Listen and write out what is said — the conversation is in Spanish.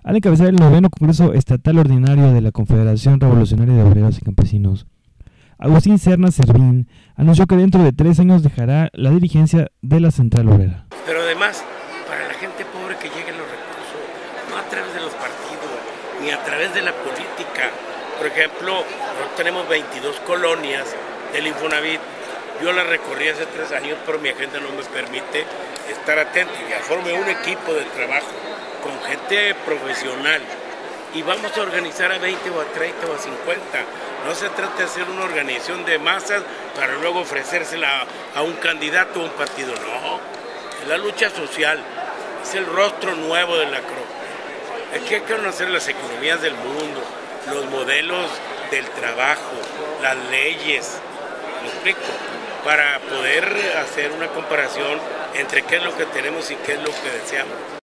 Al encabezar el noveno Congreso Estatal Ordinario de la Confederación Revolucionaria de Obreros y Campesinos, Agustín Serna Servín anunció que dentro de 3 años dejará la dirigencia de la Central Obrera. Pero además, para la gente pobre que lleguen los recursos, no a través de los partidos, ni a través de la política. Por ejemplo, nosotros tenemos 22 colonias del Infonavit. Yo la recorrí hace 3 años, pero mi agenda no me permite estar atento. Ya formé un equipo de trabajo con gente profesional y vamos a organizar a 20 o a 30 o a 50. No se trata de hacer una organización de masas para luego ofrecérsela a un candidato o un partido. No, es la lucha social, es el rostro nuevo de la CRO. Es que hay que conocer las economías del mundo, los modelos del trabajo, las leyes, ¿me explico? Para poder hacer una comparación entre qué es lo que tenemos y qué es lo que deseamos.